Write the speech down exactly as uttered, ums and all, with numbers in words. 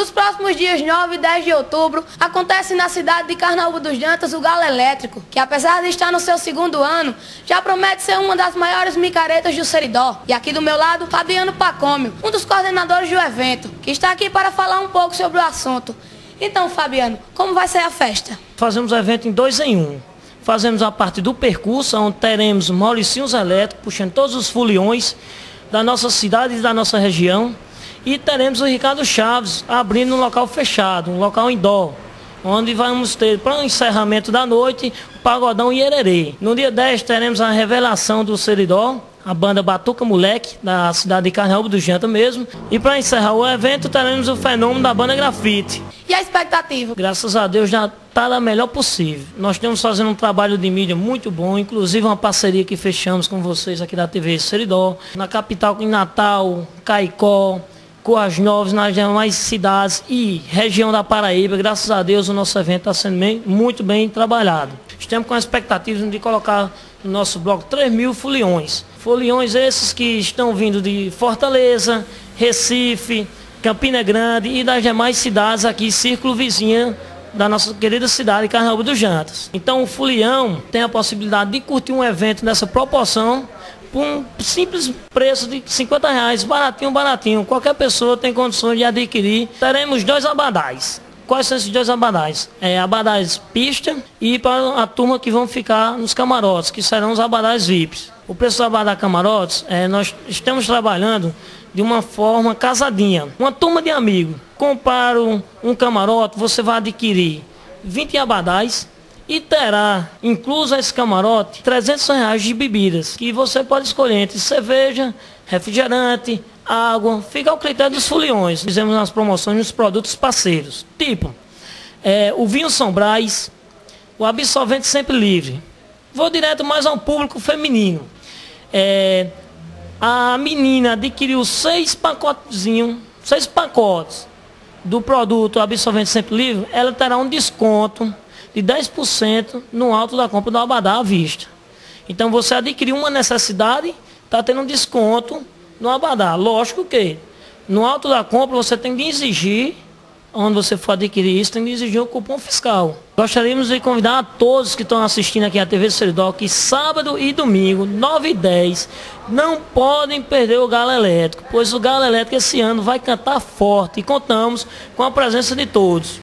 Nos próximos dias nove e dez de outubro, acontece na cidade de Carnaúba dos Jantas o Galo Elétrico, que apesar de estar no seu segundo ano, já promete ser uma das maiores micaretas do Seridó. E aqui do meu lado, Fabiano Pacômio, um dos coordenadores do evento, que está aqui para falar um pouco sobre o assunto. Então, Fabiano, como vai ser a festa? Fazemos o evento em dois em um. Fazemos a parte do percurso, onde teremos Mauricinhos Elétricos, puxando todos os foliões da nossa cidade e da nossa região. E teremos o Ricardo Chaves abrindo um local fechado, um local indoor, onde vamos ter, para o encerramento da noite, o Pagodão Iererê. No dia dez teremos a revelação do Seridó, a banda Batuca Moleque, da cidade de Carnaúba dos Jantas mesmo. E para encerrar o evento teremos o fenômeno da banda Grafite. E a expectativa? Graças a Deus já está da melhor possível. Nós estamos fazendo um trabalho de mídia muito bom, inclusive uma parceria que fechamos com vocês aqui da T V Seridó, na capital, em Natal, Caicó, Coas Novas, nas demais cidades e região da Paraíba. Graças a Deus o nosso evento está sendo bem, muito bem trabalhado. Estamos com a expectativa de colocar no nosso bloco três mil foliões. Foliões esses que estão vindo de Fortaleza, Recife, Campina Grande e das demais cidades aqui, círculo vizinha da nossa querida cidade, Carnaúba dos Jantas. Então o folião tem a possibilidade de curtir um evento nessa proporção por um simples preço de cinquenta reais, baratinho, baratinho. Qualquer pessoa tem condições de adquirir. Teremos dois abadás. Quais são esses dois abadás? É, abadás pista e para a turma que vão ficar nos camarotes, que serão os abadás V I Ps. O preço do abadá camarotes, é, nós estamos trabalhando de uma forma casadinha. Uma turma de amigos. Comprar um, um camarote, você vai adquirir vinte abadás e terá, incluso esse camarote, trezentos reais de bebidas, que você pode escolher entre cerveja, refrigerante, água, fica ao critério dos foliões. Fizemos as promoções nos produtos parceiros, tipo é, o vinho São Brás, o absorvente Sempre Livre. Vou direto mais ao público feminino. É, a menina adquiriu seis pacotezinhos, seis pacotes do produto absorvente Sempre Livre, ela terá um desconto de dez por cento no alto da compra do abadá à vista. Então você adquiriu uma necessidade, está tendo um desconto no abadá. Lógico que no alto da compra você tem de exigir, onde você for adquirir isso, tem de exigir o cupom fiscal. Gostaríamos de convidar a todos que estão assistindo aqui a T V Seridó, que sábado e domingo, nove e dez, não podem perder o Galo Elétrico, pois o Galo Elétrico esse ano vai cantar forte e contamos com a presença de todos.